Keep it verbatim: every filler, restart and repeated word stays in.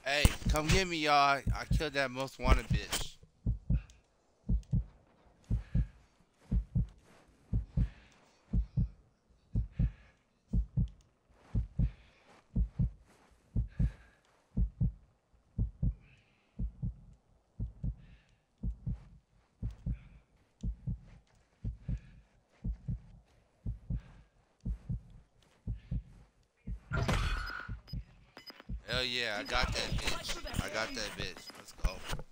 Hey, come get me, y'all. I killed that most wanted bitch. Hell yeah, I got that bitch. I got that bitch. Let's go.